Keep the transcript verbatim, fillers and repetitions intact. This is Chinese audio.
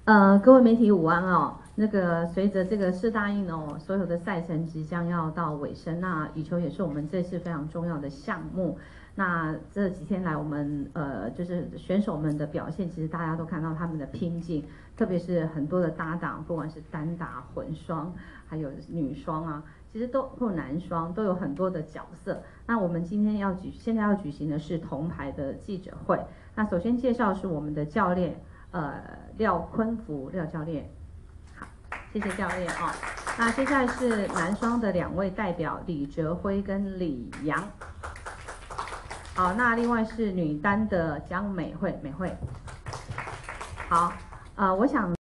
呃，各位媒体午安哦。那个随着这个世大运哦，所有的赛程即将要到尾声，那羽球也是我们这次非常重要的项目。那这几天来，我们呃就是选手们的表现，其实大家都看到他们的拼劲，特别是很多的搭档，不管是单打、混双，还有女双啊，其实都或男双都有很多的角色。那我们今天要举，现在要举行的是铜牌的记者会。那首先介绍是我们的教练。呃，廖坤福廖教练，好，谢谢教练哦。那接下来是男双的两位代表李哲辉跟李阳，好，那另外是女单的江美惠美惠，好，呃，我想。